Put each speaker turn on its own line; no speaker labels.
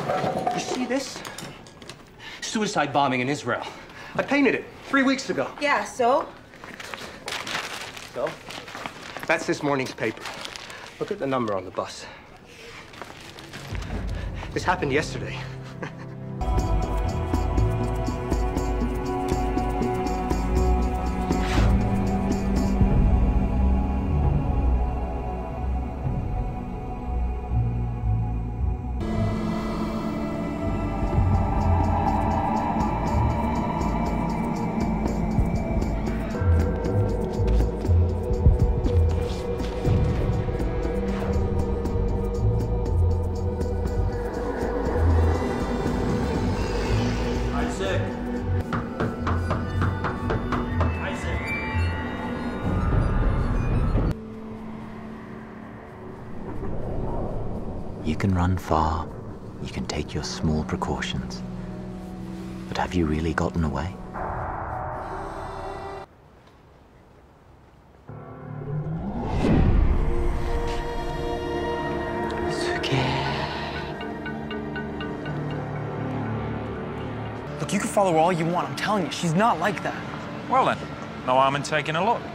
You see this? Suicide bombing in Israel. I painted it 3 weeks ago.
Yeah, so?
So? That's this morning's paper. Look at the number on the bus. This happened yesterday.
You can run far, you can take your small precautions, but have you really gotten away?
Look, you can follow her all you want. I'm telling you, she's not like that.
Well then, no harm in taking a look.